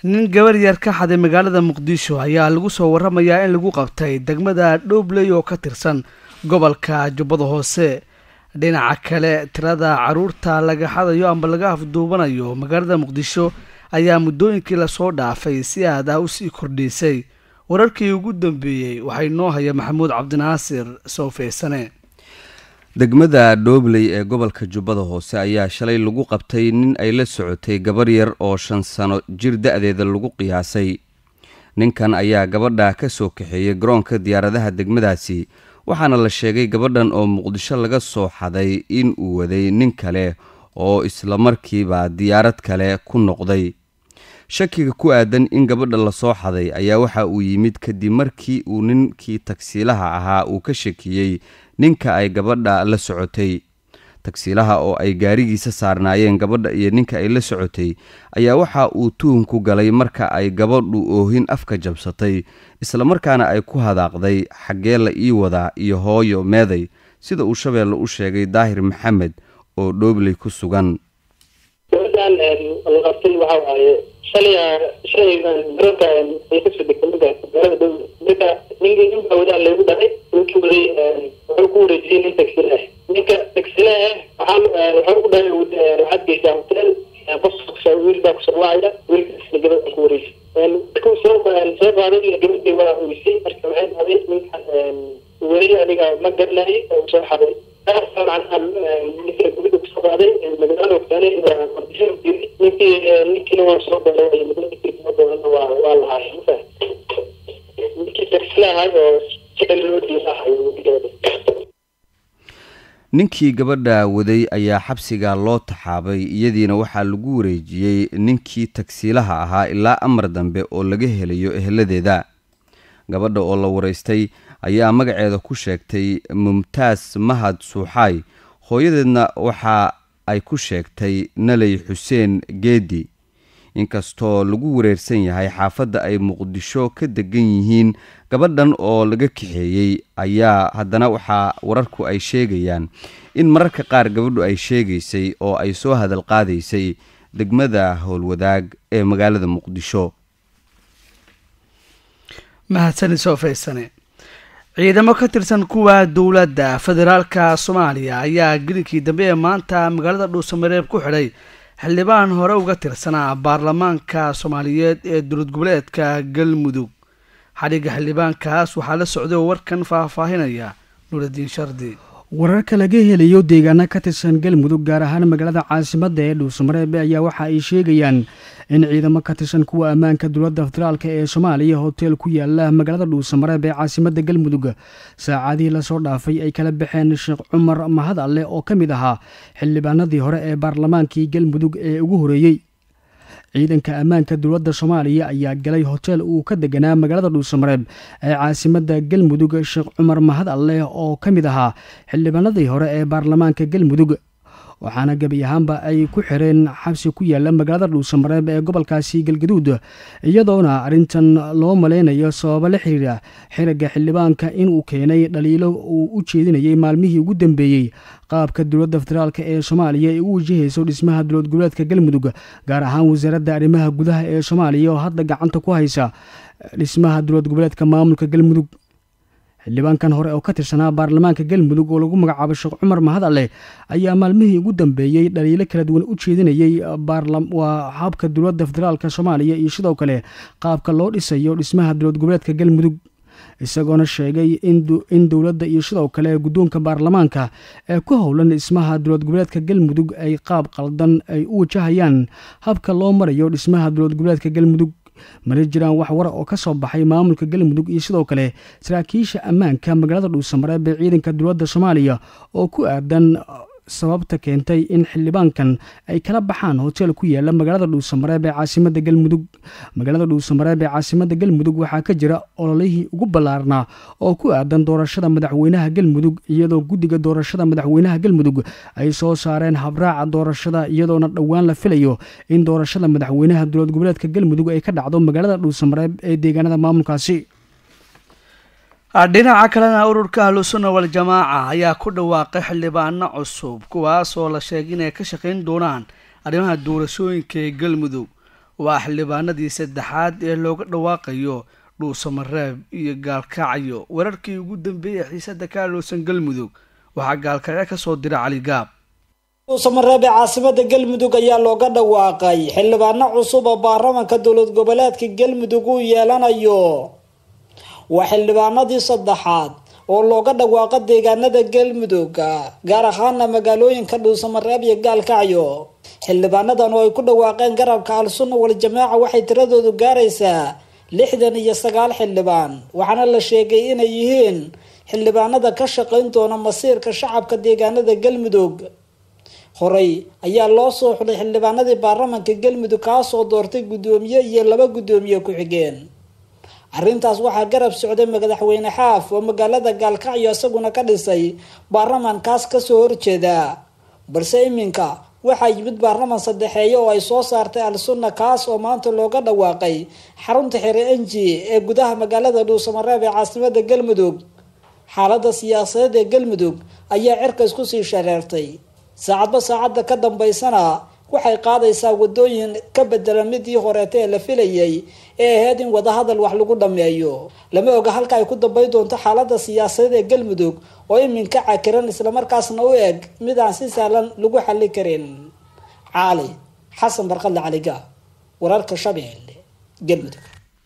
nin gabar yar ka xaday magaalada Muqdisho ayaa lagu soo waramayaa in lagu qabtay degmada Dhobley oo ka tirsan gobolka Jubbada Hoose. dhinaca kale tirada caruurta laga xadayo amba laga afduubanayo magaalada Muqdisho ayaa muddooyinkii la soo dhaafay si aad ah u sii kordhisay. wararkii ugu dambeeyay waxay noo haya Maxamuud Cabdinaasir Soofeysane. degmada Dhobley ee gobolka Jubbada Hoose ayaa shalay lagu qabtay nin ay la socotay gabar yar oo 5 sano jir da'deeda lagu qiyaasay. ninkan ayaa gabadha ka soo kaxeeyay garoonka diyaaradaha degmadaasi, waxaana la sheegay gabadhan oo Muqdisho laga soo xaday in uu waday nin kale oo isla markiiba diyaarad kale ku noqday. shakiga ku aadan in gabadha la soo xaday ayaa waxa uu yimid kadib markii uu ninkii taksiilaha ahaa uu ka shakiyay ninka ay gabadha la socotay. taksiilaha oo ay gaarigiisa saarnaayeen gabadha iyo ninka ay la socotay ayaa waxa uu tuhun ku galay marka ay gabadhu oohin afka jabsatay, isla markaana ay ku hadaaqday xagee la ii wadaa iyo hooyo meeday, sida uu Shabeelle u sheegay Daahir Maxamed oo Dhobley ku sugan. ninkii gabadha waday ayaa xabsiga loo taxaabay, iyadiina waxaa lagu wareejiyay ninkii taksiilaha ahaa ilaa amar dambe oo laga helayo eheladeeda. gabadha oo la wareystay ayaa magaceeda ku sheegtay Mumtaas Mahad Suuxay, hooyadeedna waxa ay ku sheegtay Nalay Xuseen Geedi. inkastoo lagu wareersan yahay xaafadda ay Muqdisho ka degan yihiin gabadhan oo laga kaxeeyay, ayaa haddana waxa wararku ay sheegayaan in mararka qaar gabadhu ay sheegaysay oo ay soo hadal qaadaysay degmada Howlwadaag ee magaalada Muqdisho. mahadsan Soofeysane. ciidamo ka tirsan kuwa dawladda federaalka Soomaaliya ayaa gelinkii dambe ee maanta magaalada Dhuusamareeb ku xidhay xildhibaan hore uga tirsanaa baarlamaanka Soomaaliyeed ee dowlad goboleedka Galmudug. xadhiga xildhibaankaas waxaa la socday warkan faahfaahinaya Nuuridiin Shardi. wararka laga helayo deegaano ka tirsan Galmudug gaar ahaan magaalada caasimadda ee Dhuusamareeb ayaa waxa ay sheegayaan in ciidamo ka tirsan kuwa ammaanka dowladda federaalka ee Soomaaliya hotel ku yaala magaalada Dhuusamareeb ee caasimadda Galmudug saacadii la soo dhaafay ay kala baxeen Sheekh Cumar Mahad Alle oo kamid ahaa xildhibaanadii hore ee baarlamaankii Galmudug ee ugu horeeyay. ciidanka ammaanka dowladda Soomaaliya ayaa galay hotel uu ka deganaa magaalada Dhuusamareeb ee caasimadda Galmudug Sheekh Cumar Mahad Alle oo kamid ahaa xildhibaanadii hore ee baarlamaanka Galmudug, waxaana gabi ahaanba ay ku xireen xabsi ku yaala magaalada Dhuusamareeb ee gobolkaasi Galgaduud, iyadoona arrintan loo maleynayo sababo la xiriira xiriga xildhibaanka inuu keenay dhaliilo uu u jeedinayay maalmihii ugu dambeeyay qaabka dowladda federaalka ee Soomaaliya ay u wajahayso dhismaha dowlad goboleedka Galmudug, gaar ahaan wasaaradda arrimaha gudaha ee Soomaaliya oo hadda gacanta ku haysa dhismaha dowlad goboleedka maamulka Galmudug. xildhibaankan hore oo ka tirsanaa baarlamaanka Galmudug oo lagu magacaabo Sheekh Cumar Mahad Alle ayaa maalmihii ugu dambeeyay dhaliilo kala duwan u jeedinayay habka dowladda federaalka Soomaaliya iyo sidoo kale qaabka loo dhisayo dhismaha dowlad goboleedka Galmudug, isagoona sheegay in dowladda iyo sidoo kale guddoonka baarlamaanka ee ku howlan dhismaha dowlad goboleedka Galmudug ay qaab qaldan ay u wajahayaan habka loo marayo dhismaha dowlad goboleedka Galmudug. mana jiraan wax war oo ka soo baxay maamulka Galmudug iyo sidoo kale saraakiisha ammaanka magaalada Dhuusamareeb ee ciidanka dowladda Soomaaliya oo ku aadan sababta keentay in xildhibaankan ay kala baxaan hotel ku yaala magaalada Dhuusamareeb ee caasimadda Galmudug. magaalada Dhuusamareeb ee caasimadda Galmudug waxaa ka jira ololihii ugu ballaarnaa oo ku aadan doorashada madaxweynaha Galmudug, iyadoo guddiga doorashada madaxweynaha Galmudug ay soo saareen habraaca doorashada, iyadoona dhowaan la filayo in doorashada madaxweynaha dowlad goboleedka Galmudug ay ka dhacdo magaalada Dhuusamareeb ee deegaanada maamulkaasi. dhinaca kalena ururka Ahlusunna wal Jamaaca ayaa ku dhawaaqay xildhibaano cusub kuwaas oo la sheegay inay ka shaqeyn doonaan arrimaha doorashooyinka ee Galmudug. waa xildhibaanadii saddexaad ee looga dhawaaqayo dhuusamareeb iyo gaalkacyo. wararkii ugu dambeeyay xiisada ka aloosan galmudug waxaa gaalkacyo ka soo dira Cali Gaab. dhuusamareeb ee caasimada galmudug ayaa looga dhawaaqay xildhibaano cusub oo baarlamaanka dowlad goboleedka galmudug uu yeelanayo. waa xildhibaanadii saddexaad oo looga dhawaaqa deegaanada galmudug gaar ahaana magaalooyinka dhuusamareeb iyo gaalkacyo. xildhibaanadan oo ay ku dhawaaqeen garabka al-sunna wal jamaaca waxay tiradoodu gaaraysaa 69 xildhibaan, waxaana la sheegay inay yihiin xildhibaanada ka shaqayn doona masiirka shacabka deegaanada galmudug. horey ayaa loo soo xulay xildhibaanadii baarlamaanka galmudug kaasoo doortay gudoomiye iyo 2 gudoomiye ku-xigeen. arrintaas waxaa garab socday madaxweyne xaaf oo magaalada gaalkacyo isaguna ka dhisay baarlamaankaas kasoo horjeeda, balse iminka waxaa yimid baarlamaan saddexeeye oo ay soo saartay al-sunna kaas oo maanta looga dhawaaqay xarunta xire enji ee gudaha magaalada dhuusamareeb ee caasimada galmudug. xaalada siyaasadeed ee galmudug ayaa cirka isku sii shareertay, saacadba saacadda ka dambeysana waxay qaadaysaa wadooyin ka bedelan midii horeeta ee la filayay ee ahayd in wadahadal wax lagu dhameeyo. lama oga halka ay ku dambay doonto xaalada siyaasadeed ee galmudug oo iminka cakiran islamarkaasna u eg mid aan si sahlan lagu xalli karin. Cali Xasan Barqadle, Cali Gaab, wararka Shabeelle, galmudug.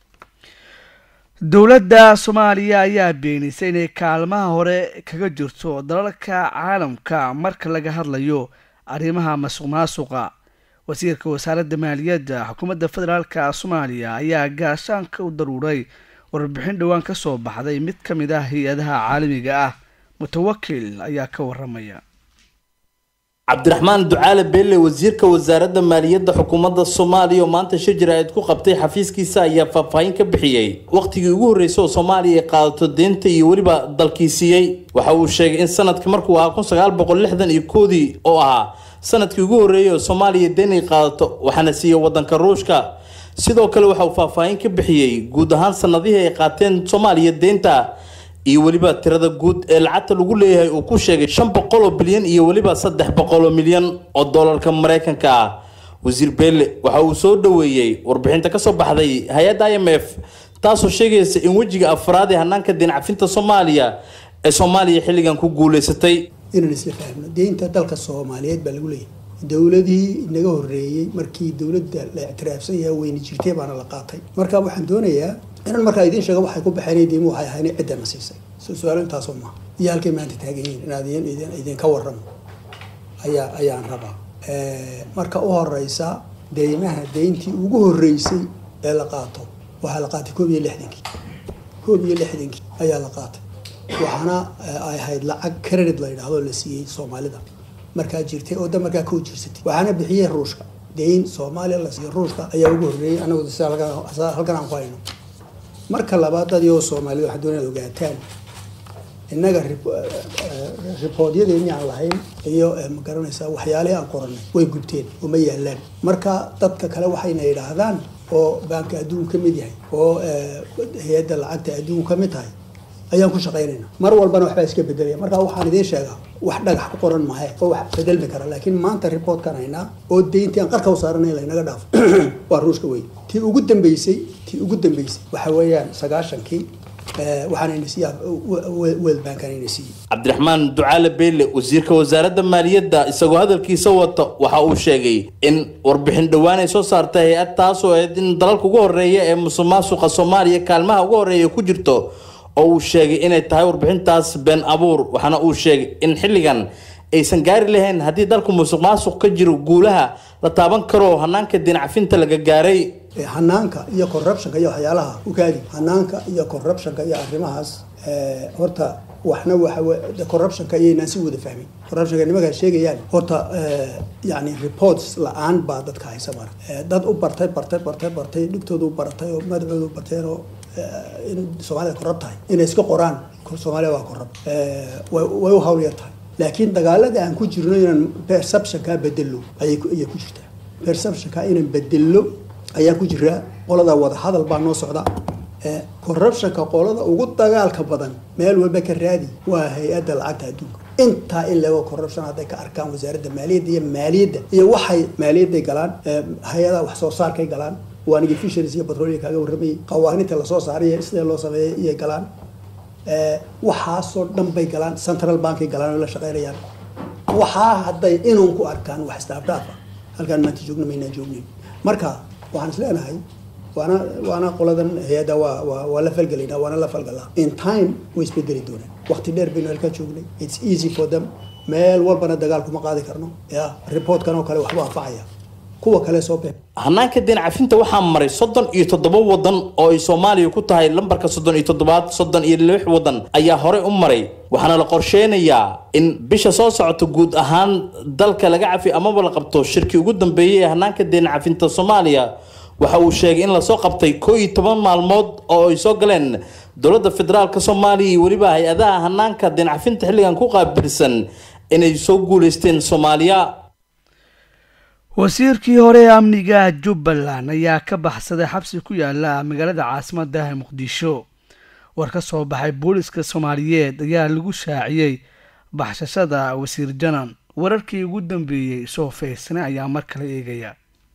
dowladda Soomaaliya ayaa beenisay inay kaalmaha hore kaga jirto dalalka caalamka marka laga hadlayo arrimaha masuqmaasuqa. wasiirka wasaaradda maaliyadda xukuumadda federaalka Soomaaliya ayaa gaashaanka u daruuray warbixin dhawaan ka soo baxday mid ka mid ah hay'adaha caalamiga ah. Mutawakkil ayaa ka waramaya. cabdiraxmaan ducaale beelle wasiirka wasaaradda maaliyadda xukuumadda Soomaaliya oo maanta shir ay ku qabtay xafiiskiisa ayaa faahfaahin ka bixiyay waqtigii ugu horeysay oo Soomaaliya ay qaadato deynta iyo waliba dalkiisiyay. waxa uu sheegay in sanadkii markuu ahaa 1961 oo ahaa sanadkii ugu horeeyay oo Soomaaliya deyn ay qaadato waxaana siiyay wadanka Ruushka. sidoo kale waxa uu faahfaahin ka bixiyay guud ahaan sanadihii ay qaateen Soomaaliya deynta iyo waliba tirada guud ee lacagta lagu leeyahay uu ku sheegay 500 bilyan iyo waliba 300 milyan oo dollarka Mareykanka ah. wasiir Beelle waxa uu soo dhaweeyay warbixinta ka soo baxday hay'adda IMF taasoo sheegaysa in wajiga afraad ee hanaanka deyn cafinta Soomaaliya ee Soomaaliya xilligan ku guuleysatay. inaan isla fahmno deynta dalka Soomaaliyeed baa lagu leeyahay dawladii inaga horeeyay markii dawladda la ictiraafsan yahay weyni jirtay baana la qaatay. marka waxaan doonayaa inaan markaa idin sheego waxay ku baxeen deemo waxay ahayn cidda nasiisay su'aalo intaas oo ma iyo halkay maanta taagan yihiin inaad idin ka warramo ayaan rabaa. marka u horeysa deymaha deyntii ugu horeysay ee la qaato waxa la qaatay 61 ayaa la qaatay, waxaana ay ahayd lacag credit la yiraahdo la siiyay Soomaalida markaa jirtay oo markaa ku jirsatay, waxaana bixiyay Ruushka. deyn Soomaaliya la siiyay Ruushka ayaa ugu horeeyay anagu halkan aan ku hayno. marka labaad dadii Soomaalida waxa doonayaan ogaataan innaga reportyadeenii aan lahayn iyo ma garanaysaa waxyaalaha aan qoranay way gubteen oo ma yaalaan. marka dadka kale waxayna yiraahdaan oo banka adduunka ka mid yahay oo hay'adda lacagta adduunka ka mid tahay ayaan ku shaqeynayna. mar walbana waxba iska bedelaya. marka waxaan idin sheegaa wax dhagax ku qoran maahay oo wax bedelmi kara, laakiin maanta report kan hayna oo deyntii aan qarka u saaranay la inaga dhaaf waa Ruushka weey. tii ugu dambeysay waxa weeyaan 90kii waxaan inisiyaa World Bank aan inisiyaa. cabdiraxmaan ducaale beelle wasiirka wasaaradda maaliyadda isagoo hadalkiisa wato waxa uu sheegay in warbixin dhawaan ay soo saartay hay'ad taas oo in dalalka ugu horeeya ee musuqmaasuqa Soomaaliya kaalmaha ugu horeeya ku jirto oo uu sheegay inay tahay warbixintaas been abuur. waxaana uu sheegay in xilligan aysan gaari lahayn haddii dalku musuqmaasuq ka jiro guulaha la taaban karo hanaanka deyn cafinta laga gaaray. hanaanka iyo corruptionka iyo waxyaalaha u kaadi hanaanka iyo corruptionka iyo arrimahaas horta waxna waxa corruptionka ayayna si wada fahmin. corruptionka nimanka sheegayaan horta yani reports la'aan baa dadka haysa mar dad u bartay dhigtoodu u bartay oo madacoodu bartay oo in Soomaaliya corrupt tahay inay iska qoraan Soomaaliya waa corrupt way u hawl yartahay. laakiin dagaalada aan ku jirno inaan perceptionka bedelo ayay ku jirtaa. perceptionka inaan bedelo ayaa ku jira. qolada wada hadal baa noo socda. corruptionka qolada ugu dagaalka badan meel walba ka raadi waa hay'adda lacagta adduunka. intaa in laga corruption hadday ka arkaan wasaaradda maaliyadda iyo waxay maaliyadday galaan hay-adaha wax soo saarkay galaan waanigi fisheries iyo petroleum kaaga warramayay qawaaninta lasoo saaray sidee loo sameeyay iyo galaan waxaasoo dhan bay galaan central bankay galaan oo la shaqeynayaan waxaa hadday inuu ku arkaan wax isdhaafdhaafa halkaan maanta joogna maynaan joognin marka waxaan is leenahay waana qoladan hay-adda waa la falgelaynaa waana la falgalaa in time way isbedeli doonaan waqti dheer baynu halkaa joognay it's easy for them meel walbana dagaal kuma qaadi karno ya reportkan oo kale waxba anfacaya kuwa kale soo been hanaanka deen cafinta waxaa maray 37 wadan oo ay Soomaaliya ku tahay lambarka 37 wadan ayaa hore u maray waxaana la qorsheynayaa in bisha soo socota guud ahaan dalka laga cafi ama la qabto shirki ugu dambeeyay hanaanka deen cafinta Soomaaliya waxa uu sheegay in la soo qabtay 11 maalmood oo ay soo galeen dowladda federaalka Soomaaliya iyo waliba hay'adaha hanaanka deen cafinta xilligan ku qaabilsan inay soo guuleysteen Soomaaliya. wasiirkii hore ee amniga Jubbaland ayaa ka baxsaday xabsi ku yaala magaalada caasimadda Muqdisho war ka soo baxay booliska Soomaaliyeed ayaa lagu shaaciyay baxshashada wasiir Janan wararkii ugu dambeeyay soo feesna ayaa mar kale eegaya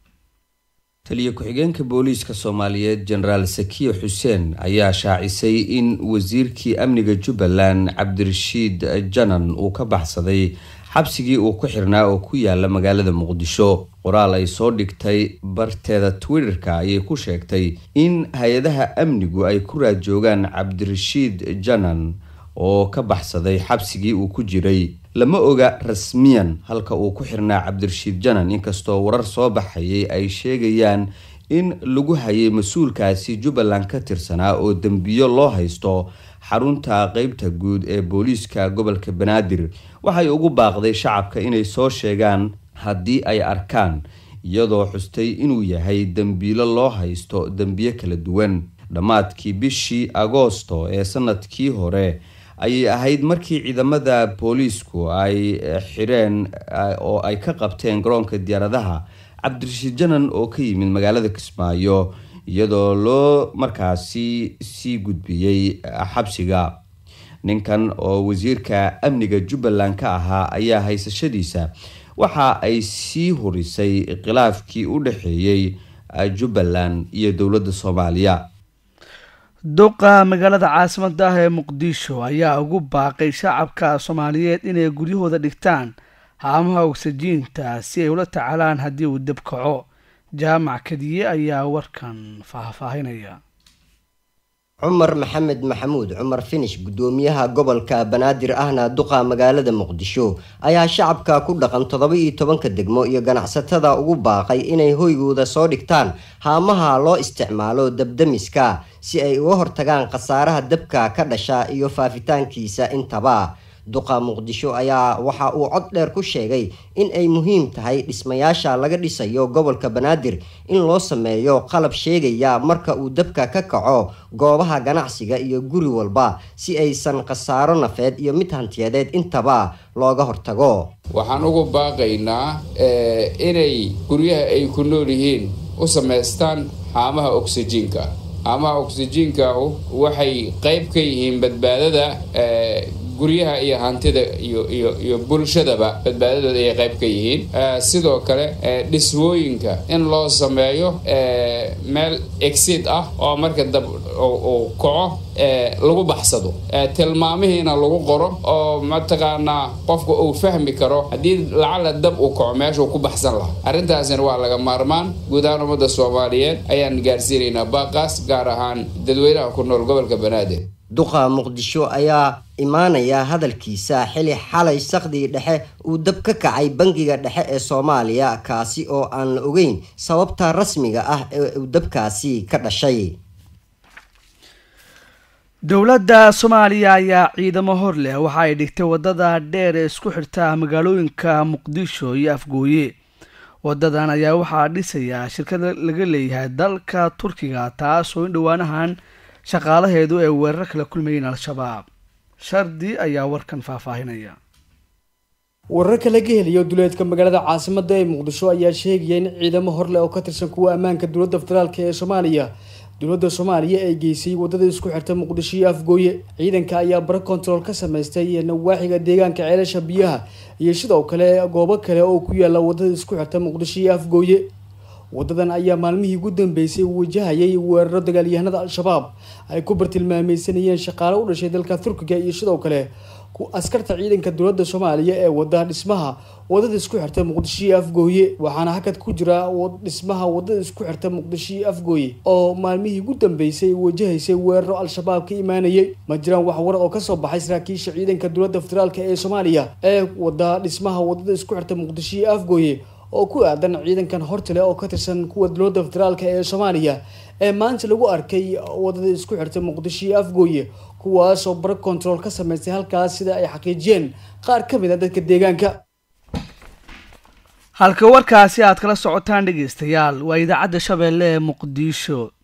taliye ku-xigeenka booliska Soomaaliyeed General Sakiyo Xuseen ayaa shaacisay in wasiirkii amniga Jubbaland Cabdirashiid Janan uu ka baxsaday xabsigii uu ku xirnaa oo ku yaala magaalada Muqdisho qoraal ay soo dhigtay barteeda Twitterka ayay ku sheegtay in hay'adaha amnigu ay ku raad joogaan Cabdirashiid Janan oo ka baxsaday xabsigii uu ku jiray lama oga rasmiyan halka uu ku xirnaa Cabdirashiid Janan inkastoo warar soo baxayay ay sheegayaan in lagu hayay mas'uulkaasi Jubbaland ka tirsanaa oo dambiyo loo haysto xarunta qaybta guud ee booliska gobolka Banaadir waxay ugu baaqday shacabka inay soo sheegaan haddii ay arkaan iyadoo xustay inuu yahay dambiilo loo haysto dambiyo kala duwan dhamaadkii bishii Agoosto ee sanadkii hore ayay ahayd markii ciidamada boolisku ay xireen oo ay ka qabteen garoonka diyaaradaha Cabdirashiid Janan oo ka yimid magaalada Kismaayo iyadoo loo markaasi sii gudbiyay xabsiga ninkan oo wasiirka amniga Jubbaland ka ahaa ayaa haysashadiisa waxa ay sii horisay khilaafkii u dhaxeeyay Jubbaland iyo dawladda Soomaaliya duqa magaalada caasimadda ee Muqdisho ayaa ugu baaqay shacabka Soomaaliyeed inay guryahooda dhigtaan haamaha oksijiinta si ay ula tacaalaan haddii uu dab kaco jaamac kadiye ayaa warkan faahfaahinaya Cumar Maxamed Maxamuud Cumar Finish gudoomiyaha gobolka Banaadir ahna duqa magaalada Muqdisho ayaa shacabka ku dhaqan 17 degmo iyo ganacsatada ugu baaqay inay hoygooda soo dhigtaan haamaha loo isticmaalo dabdamiska si ay uga hortagaan khasaaraha dabka ka dhasha iyo faafitaankiisa intaba duqa Muqdisho ayaa waxa uu cod dheer ku sheegay in ay muhiim tahay dhismayaasha laga dhisayo gobolka Banaadir in loo sameeyo qalab sheegaya marka uu dabka ka kaco goobaha ganacsiga iyo guri walba si aysan khasaaro nafeed iyo mid hantiyadeed intaba looga hortago waxaan ugu baaqaynaa inay guryaha ay ku nool yihiin u sameystaan haamaha oksijiinka waxay qayb ka yihiin badbaadada guryaha iyo hantida iyo bulshadaba badbaadadooda ay qayb ka yihiin sidoo kale dhismooyinka in loo sameeyo meel exit ah oo marka dab oo kaco lagu baxsado tilmaamihiina lagu qoro oo mataqaanaa qofku uu fahmi karo haddii lacala dab uu kaco meesha uu ku baxsan lahaa arrintaasina waa laga maarmaan guud ahaan ummadda Soomaaliyeed ayaan gaarsiinaynaa baaqaas gaar ahaan dadweynaha ku nool gobolka Banaadir duqa Muqdisho ayaa imaanaya hadalkiisa xili xalay saqdii dhexe uu dab ka kacay bangiga dhexe ee Soomaaliya kaasi oo aan la ogeyn sababta rasmiga ah ee uu dabkaasi ka dhashay dowladda Soomaaliya ayaa ciidamo hor leh waxa ay dhigtay wadada dheer ee isku xirta magaalooyinka Muqdisho iyo Afgooye wadadan ayaa waxa dhisaya shirkad laga leeyahay dalka Turkiga taas oo indhawaanahan shaqaalaheedu ay weerar kala kulmayeen al-shabaab shardi ayaa warkan faahfaahinaya wararka laga helayo duleedka magaalada caasimadda ee Muqdisho ayaa sheegaya in ciidamo hor leh oo ka tirsan kuwa ammaanka dowladda federaalka ee Soomaaliya dowladda Soomaaliya ay geysay wadada isku xirta Muqdisho iyo Afgooye. Ciidanka ayaa bar control ka sameystay nawaaxiga deegaanka ceelasha biyaha iyo sidoo kale goobo kale oo ku yaala wadada isku xirta Muqdisho iyo Afgooye. wadadan ayaa maalmihii ugu dambeysay wajahayay weeraro dagaalyahanada Al-Shabaab ay ku bartilmaameeysanayeen shaqaale u dhashay dalka Turkiga iyo sidoo kale askarta ciidanka dowladda Soomaaliya ee wada dhismaha wadada isku xirta Muqdisho iyo Afgooye. waxaana hakad ku jira dhismaha wadada isku xirta Muqdisho iyo Afgooye oo maalmihii ugu dambeysay wajahaysay weeraro Al-Shabaab ka imaanayay. ma jiraan wax war oo ka soo baxay saraakiisha ciidanka dowladda federaalka ee Soomaaliya ee wada dhismaha wadada isku xirta Muqdisho iyo Afgooye oo ku aadan ciidankan hortale oo ka tirsan kuwa dowladda federaalka ee Soomaaliya ee maanta lagu arkay wadada isku xirta Muqdisho iyo Afgooye kuwaas oo bar control ka sameystay halkaas sida ay xaqiijiyeen qaar ka mid ah dadka deegaanka. halka warkaasi aad kala socotaan dhageystayaal waa idaacadda Shabeelle ee Muqdisho.